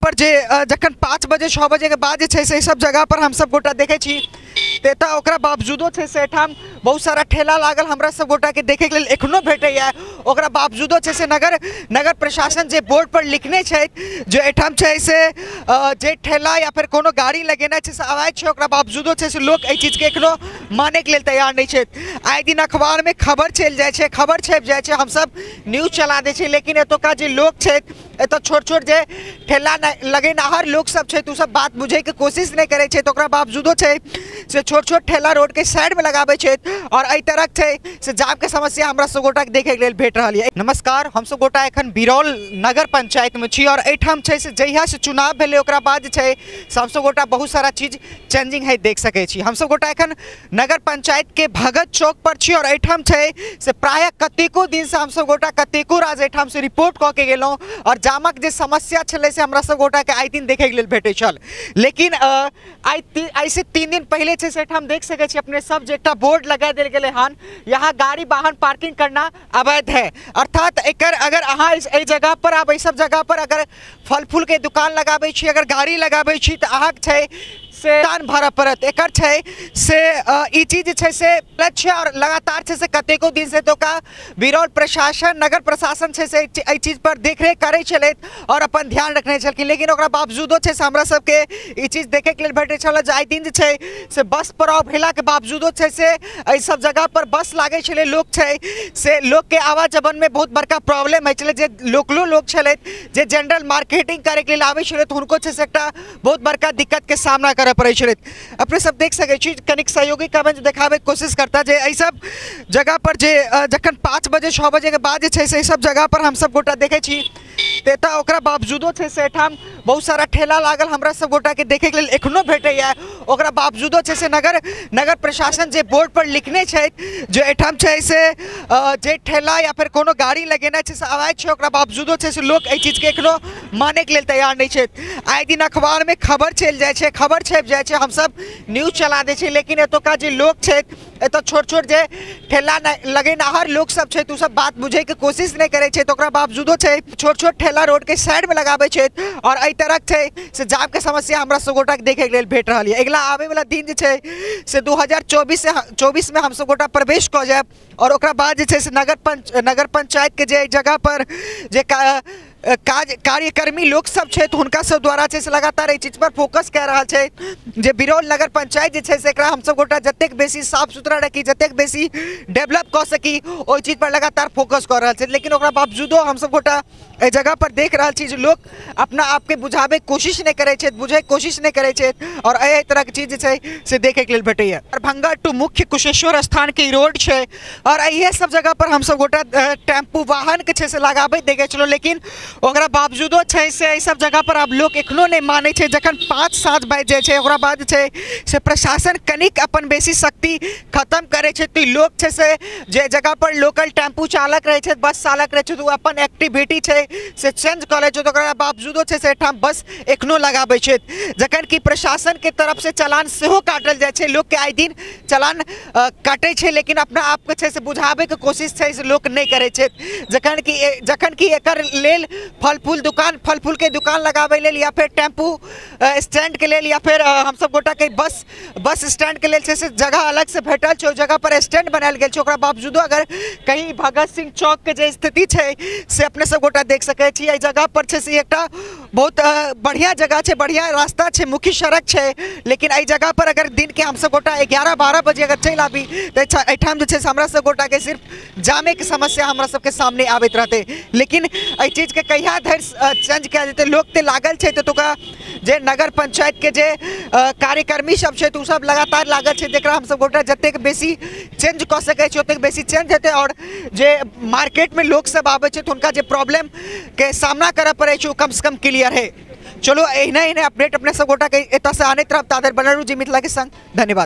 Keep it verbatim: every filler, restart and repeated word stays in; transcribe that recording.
पर जे अ, जखन पाँच बजे छः बजे के बाद जे छै से सब जगह पर हम सब गोटा देखे छी तेता ओकरा बावजूदो छै से एठाम बहुत सारा ठेला लागल हमरा सब गोटा के देखे के लेल एखनो भेटैया। ओकरा बावजूदो छै से नगर नगर प्रशासन जे बोर्ड पर लिखने छै जे एठाम छै से अ, जे ठेला या फिर कोनो गाड़ी लगेने छै से अवैध छै, ओकरा बावजूदो छै से लोग एहि चीज के एखनो माने के लेल तैयार नहीं छै। आए दिन अखबार में खबर चल जाए छै, खबर छप जाए छै, हम सब न्यूज चला दै छै, लेकिन एतुका जे लोग छै एत छोट छोट जे ठेला लगेनहार लोग सब छै तो सब बात बुझे के कोशिश नहीं करे छै, तो ओकरा बावजूदो छै से छोट छोट ठेला रोड के साइड में लगाबे छै और एहि तरह छै से जाम के समस्या हमरा सब गोटा के देखे के लेल भेट रहल है। नमस्कार, हम सब गोटा एखन बिरौल नगर पंचायत में छी और एठाम छै से जहिया से चुनाव भेले ओकरा बाद जे छै से हम सब गोटा बहुत सारा चीज चेंजिंग है देख सके छी। हम सब गोटा एखन नगर पंचायत के भगत चौक पर छी और एठाम छै से प्राय कतेको दिन से हम सब गोटा कतेको राज एठाम से रिपोर्ट कऽ के गेलौं और जामक जे समस्या छलै से हमरा सब गोटा के आइ दिन देखे के लेल भेटै छल। लेकिन आइ आइ से तीन दिन पहले छै से एठाम देख सके छी अपने सब जे एकटा बोर्ड लगा देल गेलै हन, यहाँ गाड़ी वाहन पार्किंग करना अवैध है। अर्थात एकर अगर अहाँ एहि जगह पर आब एहि सब जगह पर अगर फल फूल के दुकान लगाबै छी, अगर गाड़ी लगाबै छी तऽ अहाँ छै से दान भरऽ पड़त। एकर छै से ई चीज छै से लक्ष्य और लगातार छै से कतेको दिन से तो का बिरौल प्रशासन नगर प्रशासन छै से एहि चीज पर देखरेख करै छलैथ और अपन ध्यान रखने छलखिन, लेकिन ओकरा बावजूदो छै से हमरा सबके ई चीज देखे के लेल भेटै छल जे आइ दिन जे छै से बस पड़ाव भेला के बावजूदो छै से एहि सब जगह पर बस लागै छलै, लोग छै से लोग के आवागमन में बहुत बड़का प्रॉब्लम होइ छलै। जे लोकलो लोग छलैथ जे जनरल मार्केटिंग करे के लेल आबै छलैथ हुनको छै से एकटा बहुत बड़का दिक्कत के सामना करऽ पड़ै छलै। अपने सब देख सकै छी कनिक सहयोगी कमेंट देखाबे के कोशिश करता जे एहि सब जगह पर जे जखन पाँच बजे छः बजे के बाद जे छै से सब जगह पर हम सब गोटा देखे छी तेता ओकरा बावजूदो छै से एठाम बहुत सारा ठेला लागल हमरा सब गोटा के देखे के लेल एखनो भेटैया। ओकरा बावजूदो छै से नगर नगर प्रशासन जे बोर्ड पर लिखने छै जे एठाम छै से अ, जे ठेला या फिर कोनो गाड़ी लगेने छै से अवैध छै, ओकरा बावजूदो छै से लोग एहि चीज के एखनो माने के लेल तैयार नहीं छै। आए दिन अखबार में खबर चल जाए छै, खबर छप जाए छै, हम सब न्यूज चला दै छै, लेकिन एतुका जे लोग छै एत छोट छोट जे ठेला लगेनहार लोग सब छै तो सब बात बुझे के कोशिश नहीं करे छै, तो ओकरा बावजूदो छै छोट छोट ठेला रोड के साइड में लगाबे छै और एहि तरह छै से जाम के समस्या हमरा सब गोटा के देखे के लेल भेट रहल है। अगला आवे वाला दिन जे छै से दू हजार चौबीस से चौबीस में हम सब गोटा प्रवेश कऽ जायब और ओकरा बाद जे छै से नगर पंच नगर पंचायत के जे जगह पर जे का, काज कार्यकर्मी लोग सब छै तो हुनका सब द्वारा छै से लगातार एहि चीज पर फोकस कऽ रहल छै जे बिरौल नगर पंचायत जे छै से एकरा हम सब गोटा जतेक बेसी साफ सुथरा रखी, जतेक बेसी डेवलप कऽ सकी ओहि चीज पर लगातार फोकस कऽ रहल छै। लेकिन ओकरा बावजूदो हम सब गोटा एहि जगह पर देख रहल छी जे लोग अपना आप के बुझाबे के कोशिश नहीं करे छै, बुझे के कोशिश नहीं करे छै और एहि तरह के चीज जे छै से देखे के लेल भेटैया। दरभंगा टू मुख्य कुशेश्वर स्थान के रोड छै और इहे सब जगह पर हम सब गोटा टेम्पू वाहन के छै से लगाबे देखे छलो, लेकिन ओकरा बावजूदो छै से एहि सब जगह पर आब लोग एखनो नहीं माने छै। जखन पाँच सात बाजि जाइ छै ओकरा बाद छै से प्रशासन कनिक अपन बेसी शक्ति खत्म करे छै तो लोग छै से जे जगह पर लोकल टेम्पू चालक रहे छै, बस चालक रहे छै तो अपन एक्टिविटी छै से चेंज कर ले छै, तो ओकरा बावजूदो छै से एठाम बस एखनो लगाबै छै। जखन कि प्रशासन के तरफ से चालान सेहो काटल जाइ छै, लोग के आइ दिन चालान काटे छै, लेकिन अपना आप के छै से बुझाबे के कोशिश छै से लोग नहीं करे छै। जखन कि जखन कि एकर लेल फल फूल दुकान फल फूल के दुकान लगाबे लेल या फिर टेम्पू स्टैंड के लेल या फिर हम सब गोटा के बस बस स्टैंड के लेल छै से जगह अलग से भेटल छै, ओहि जगह पर स्टैंड बनायल गेल छै। ओकरा बावजूदो अगर कहीं भगत सिंह चौक के जे स्थिति छै से अपने सब गोटा देख सकै छी, एहि जगह पर छै से एकटा बहुत बढ़िया जगह छै, बढ़िया रास्ता छै, मुख्य सड़क छै, लेकिन एहि जगह पर अगर दिन के हम सब गोटा ग्यारह बारह बजे अगर चल आबी तो एठाम जे छै से हमरा सब गोटा के सिर्फ जामे के समस्या हमरा सबके सामने आबैत रहते। लेकिन एहि चीज के कहिया धरि चेंज कयल जेतै, लोग ते लागल छै तो का जे नगर पंचायत के जे कार्यकर्मी सब छै तो सब लगातार लागल छै, जेकरा हम सब गोटा जतेक बेसी चेंज कऽ सकै छै ओतेक बेसी चेंज हेतै और जे मार्केट में लोग सब आबै छै तो हुनका जे प्रॉब्लम के सामना करऽ पड़ै छै वो कम से कम क्लियर है। चलो एहने एहने अपडेट अपने सब गोटा के एतऽ से आने तरफ तादर बनल जी मिथिला के संग। धन्यवाद।